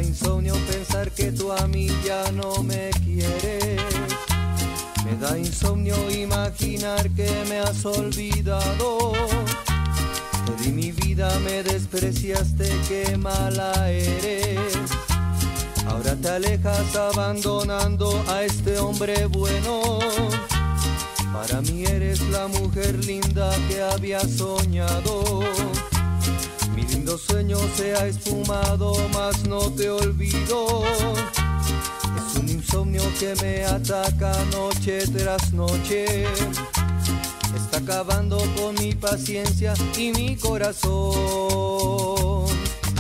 insomnio pensar que tú a mí ya no me quieres. Me da insomnio imaginar que me has olvidado. Te di mi vida, me despreciaste, qué mala eres. Ahora te alejas abandonando a este hombre bueno. Para mí eres la mujer linda que había soñado. Mi lindo sueño se ha esfumado, mas no te olvido. Es un insomnio que me ataca noche tras noche. Está acabando con mi paciencia y mi corazón.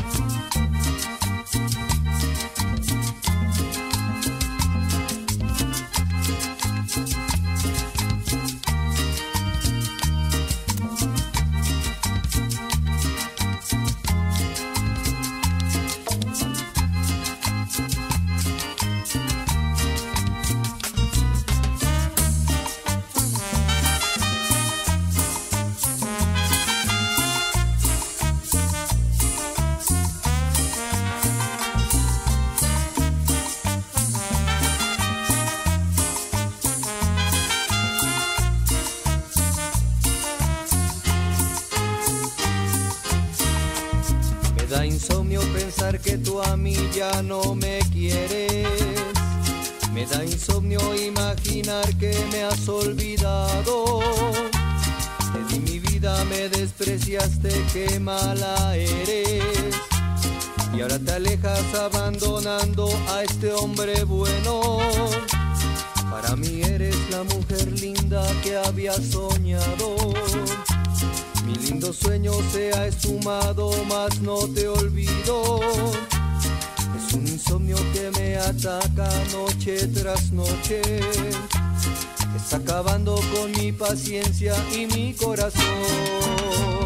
Me da insomnio pensar que tú a mí ya no me quieres. Me da insomnio imaginar que me has olvidado. Te di mi vida, me despreciaste, qué mala eres. Y ahora te alejas abandonando a este hombre bueno. Para mí eres la mujer linda que había soñado. Mi lindo sueño se ha esfumado, mas no te olvido. Es un insomnio que me ataca noche tras noche. Está acabando con mi paciencia y mi corazón.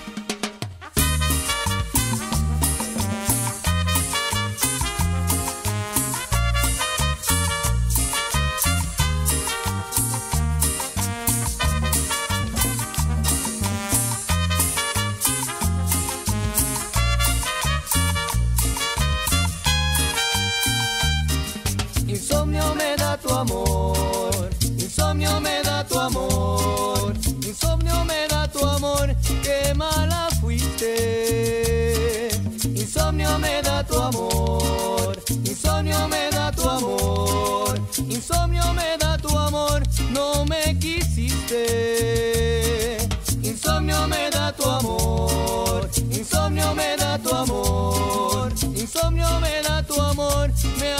Insomnio me da tu amor, insomnio me da tu amor, insomnio me da tu amor, qué mala fuiste. Insomnio me da tu amor, insomnio me da tu amor, insomnio me da tu amor, no me quisiste. Insomnio me da tu amor, insomnio me da tu amor, insomnio me da tu amor, me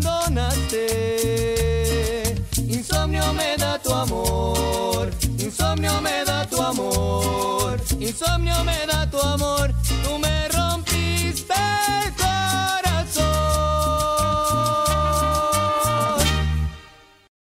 abandonaste. Insomnio me da tu amor, insomnio me da tu amor, insomnio me da tu amor, tú me